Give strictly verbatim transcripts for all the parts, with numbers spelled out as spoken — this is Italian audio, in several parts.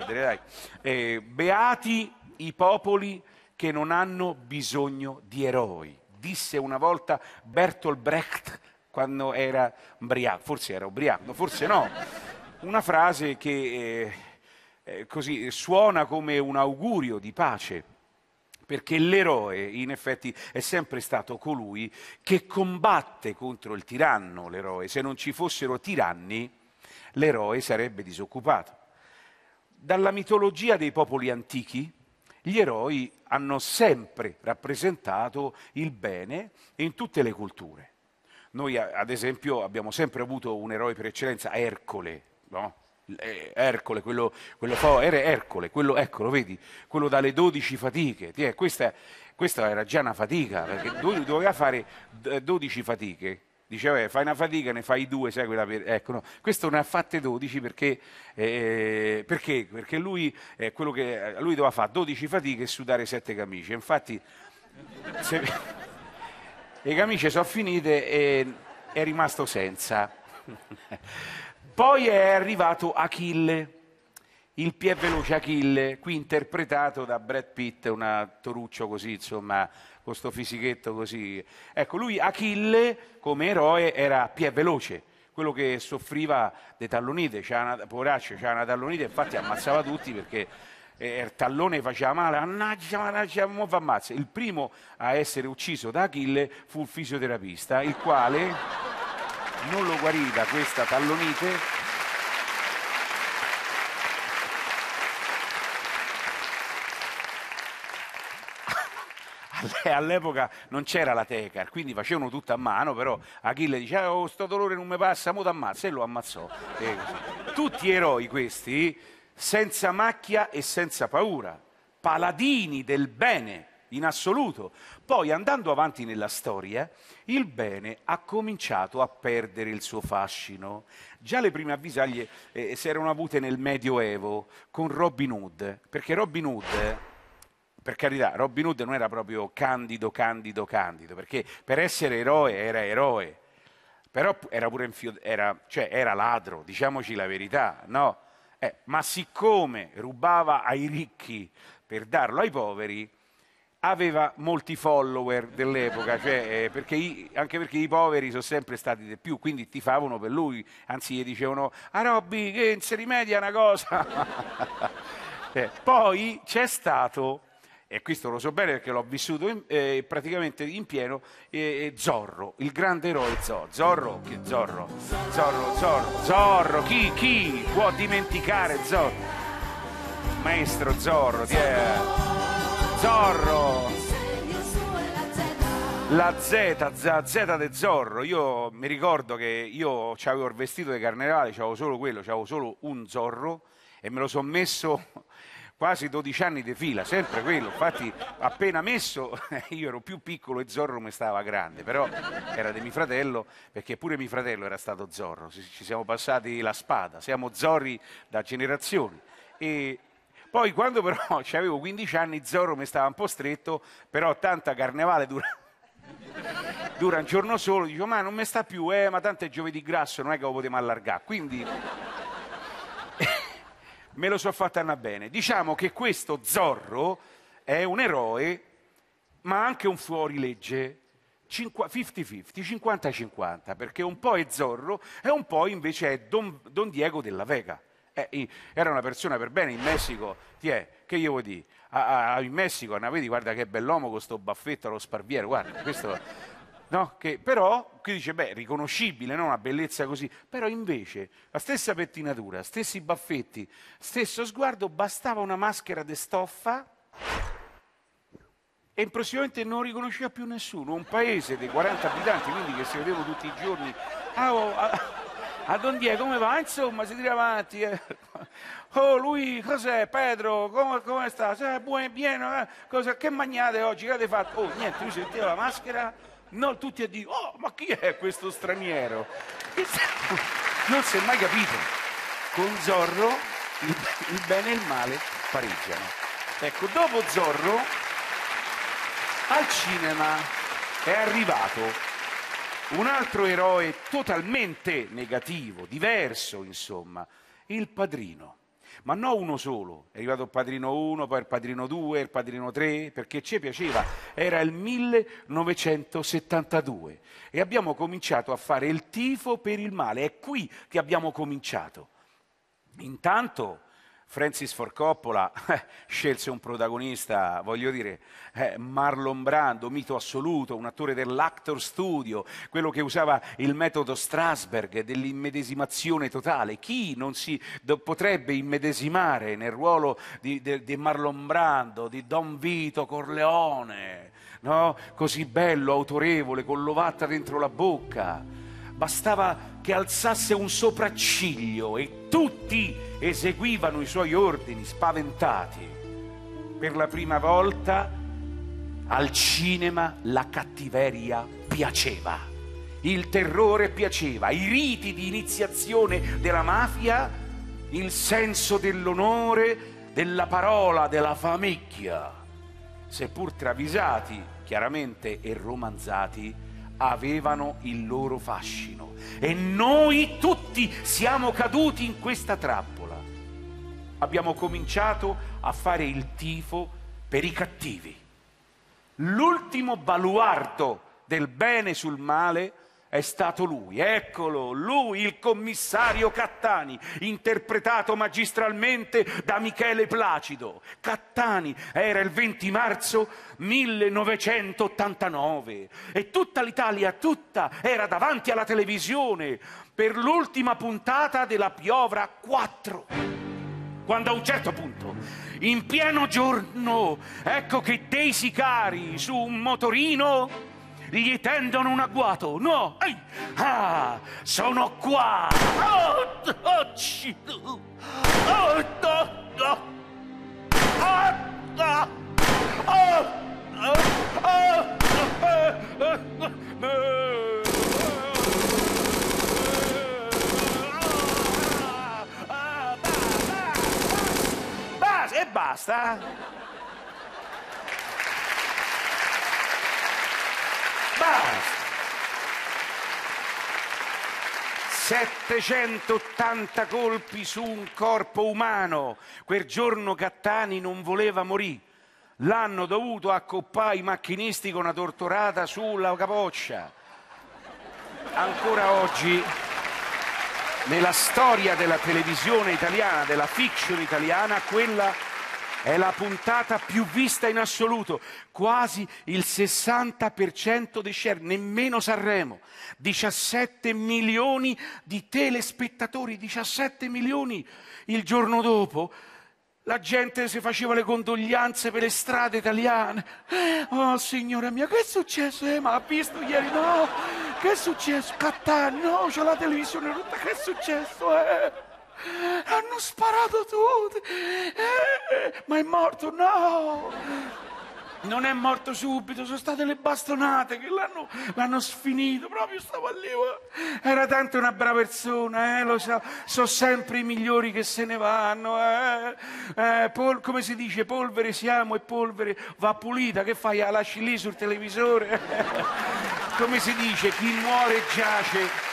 perdere, dai. Eh, beati i popoli che non hanno bisogno di eroi, disse una volta Bertolt Brecht quando era ubriaco, forse era ubriaco, forse no, una frase che eh, eh, così suona come un augurio di pace, perché l'eroe in effetti è sempre stato colui che combatte contro il tiranno, l'eroe. Se non ci fossero tiranni, l'eroe sarebbe disoccupato. Dalla mitologia dei popoli antichi, gli eroi hanno sempre rappresentato il bene in tutte le culture. Noi, ad esempio, abbiamo sempre avuto un eroe per eccellenza, Ercole, no? Ercole, quello, quello fa, era Ercole, quello, eccolo, vedi, quello dalle dodici fatiche. Tiè, questa, questa era già una fatica, perché doveva fare dodici fatiche. Diceva, eh, fai una fatica, ne fai due, sai quella per... Ecco, no, questo ne ha fatte dodici perché, eh, perché? Perché lui, eh, quello che, lui doveva fare dodici fatiche e sudare sette camicie. Infatti, se... le camicie sono finite e è rimasto senza. Poi è arrivato Achille, il più veloce Achille, qui interpretato da Brad Pitt, un toruccio così, insomma, con sto fisichetto così. Ecco, lui Achille come eroe era più veloce, quello che soffriva di tallonite, c'era una, poveraccio, c'era una tallonite, infatti ammazzava tutti perché eh, il tallone faceva male, mannaggia, mannaggia, mo fa ammazza. Il primo a essere ucciso da Achille fu il fisioterapista, il quale non lo guarì da questa tallonite. All'epoca non c'era la tecar, quindi facevano tutto a mano, però Achille diceva oh, sto dolore non mi passa, mo t'ammazza, e lo ammazzò. E tutti eroi questi, senza macchia e senza paura, paladini del bene in assoluto. Poi andando avanti nella storia, il bene ha cominciato a perdere il suo fascino. Già le prime avvisaglie eh, si erano avute nel Medioevo con Robin Hood, perché Robin Hood... Per carità, Robin Hood non era proprio candido, candido, candido, perché per essere eroe era eroe, però era pure infio- era, cioè era ladro, diciamoci la verità, no? Eh, ma siccome rubava ai ricchi per darlo ai poveri, aveva molti follower dell'epoca, cioè, eh, perché i, anche perché i poveri sono sempre stati di più, quindi tifavano per lui, anzi gli dicevano «Ah Robby, che non si rimedia una cosa!» eh, Poi c'è stato... e questo lo so bene perché l'ho vissuto in, eh, praticamente in pieno, eh, Zorro, il grande eroe Zorro. Zorro, che Zorro? Zorro, Zorro, Zorro, chi, chi può dimenticare Zorro? Maestro Zorro, ti è... Zorro! La Z, Z, Z de Zorro, io mi ricordo che io avevo il vestito di carnevale, c'avevo solo quello, c'avevo solo un Zorro e me lo sono messo... quasi dodici anni di fila, sempre quello, infatti appena messo io ero più piccolo e Zorro mi stava grande, però era di mio fratello, perché pure mio fratello era stato Zorro, ci siamo passati la spada, siamo Zorri da generazioni. E poi quando però avevo quindici anni Zorro mi stava un po' stretto, però tanta carnevale dura... dura un giorno solo, dico ma non mi sta più, eh, ma tanto è giovedì grasso, non è che lo potremo allargare, quindi... me lo so fatta andare bene. Diciamo che questo Zorro è un eroe, ma anche un fuorilegge, cinquanta cinquanta, cinquanta cinquanta, perché un po' è Zorro e un po' invece è Don, Don Diego della Vega. Eh, era una persona per bene in Messico, ti è, che io vuoi dire? A, a, in Messico, no, vedi, guarda che bell'uomo con sto baffetto allo sparviero, guarda, questo... No? Che però qui dice, beh, riconoscibile, no? Una bellezza così, però invece la stessa pettinatura, stessi baffetti, stesso sguardo, bastava una maschera di stoffa e improvvisamente non riconosceva più nessuno, un paese di quaranta abitanti, quindi che si vedevano tutti i giorni, ah, oh, a, a Don Diego come va? Insomma, si tira avanti, eh. Oh, lui, cos'è, Pedro, come, come sta? Eh, buono, pieno, eh? Cosa, che mangiate oggi, che avete fatto? Oh, niente, lui si metteva la maschera. No, tutti a dire, oh, ma chi è questo straniero? Non si è mai capito. Con Zorro il, il bene e il male pareggiano. Ecco, dopo Zorro, al cinema è arrivato un altro eroe totalmente negativo, diverso, insomma, il Padrino. ma non uno solo, è arrivato il Padrino uno, poi il Padrino due, il Padrino tre, perché ci piaceva, era il millenovecentosettantadue e abbiamo cominciato a fare il tifo per il male, è qui che abbiamo cominciato. Intanto Francis Ford Coppola eh, scelse un protagonista, voglio dire, eh, Marlon Brando, mito assoluto, un attore dell'Actor Studio, quello che usava il metodo Strasberg dell'immedesimazione totale. Chi non si do, potrebbe immedesimare nel ruolo di, di, di Marlon Brando, di Don Vito Corleone, no? Così bello, autorevole, con l'ovatta dentro la bocca. Bastava che alzasse un sopracciglio e tutti eseguivano i suoi ordini spaventati. Per la prima volta al cinema la cattiveria piaceva, il terrore piaceva, i riti di iniziazione della mafia, il senso dell'onore, della parola, della famiglia, seppur travisati chiaramente e romanzati, avevano il loro fascino e noi tutti siamo caduti in questa trappola. Abbiamo cominciato a fare il tifo per i cattivi. L'ultimo baluardo del bene sul male è stato lui, eccolo, lui, il commissario Cattani, interpretato magistralmente da Michele Placido. Cattani era il venti marzo millenovecentottantanove e tutta l'Italia, tutta, era davanti alla televisione per l'ultima puntata della Piovra quattro. Quando a un certo punto, in pieno giorno, ecco che dei sicari su un motorino gli tendono un agguato. No! Ehi! Ah! Sono qua! Oh! Oh! Oh! Oh! Oh! Basta! E basta! Basta! settecentottanta colpi su un corpo umano. Quel giorno Cattani non voleva morire. L'hanno dovuto accoppare i macchinisti con una torturata sulla capoccia. Ancora oggi, nella storia della televisione italiana, della fiction italiana, quella è la puntata più vista in assoluto, quasi il sessanta per cento dei share, nemmeno Sanremo, diciassette milioni di telespettatori, diciassette milioni. Il giorno dopo la gente si faceva le condoglianze per le strade italiane. Oh signora mia, che è successo? Eh, ma l'ha visto ieri? No, che è successo? Cattani, no, c'è la televisione rotta, che è successo? Eh? Hanno sparato tutti, eh, ma è morto? No, non è morto subito, sono state le bastonate che l'hanno, l'hanno sfinito, proprio stava lì. Era tanto una brava persona, eh, lo so, sono sempre i migliori che se ne vanno, eh, eh, pol, come si dice, polvere siamo e polvere va pulita, che fai, la lasci lì sul televisore? Come si dice, chi muore giace.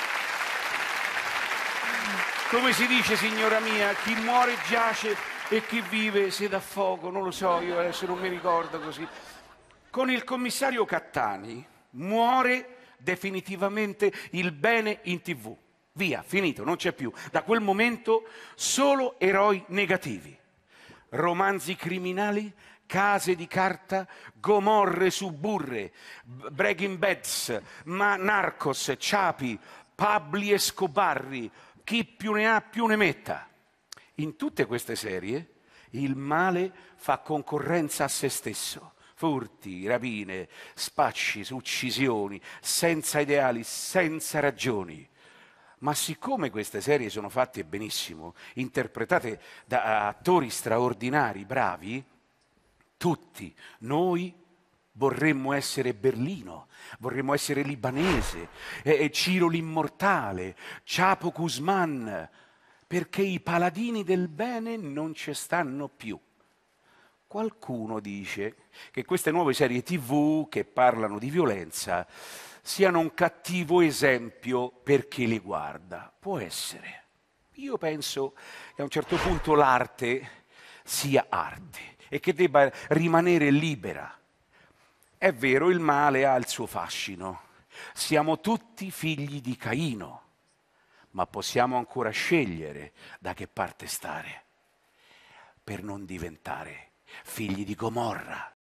Come si dice, signora mia, chi muore giace e chi vive si dà fuoco, non lo so, io adesso non mi ricordo così. Con il commissario Cattani muore definitivamente il bene in tivù. Via, finito, non c'è più. Da quel momento solo eroi negativi. Romanzi criminali, case di carta, Gomorre su burre, Breaking Bads, ma Narcos, Ciapi, Pabli Escobarri, chi più ne ha più ne metta. In tutte queste serie il male fa concorrenza a se stesso. Furti, rapine, spacci, uccisioni, senza ideali, senza ragioni. Ma siccome queste serie sono fatte benissimo, interpretate da attori straordinari, bravi, tutti noi vorremmo essere Berlino, vorremmo essere libanese, eh, Ciro l'immortale, Chapo Guzman, perché i paladini del bene non ci stanno più. Qualcuno dice che queste nuove serie tivù che parlano di violenza siano un cattivo esempio per chi li guarda. Può essere. Io penso che a un certo punto l'arte sia arte e che debba rimanere libera. È vero, il male ha il suo fascino. Siamo tutti figli di Caino, ma possiamo ancora scegliere da che parte stare per non diventare figli di Gomorra.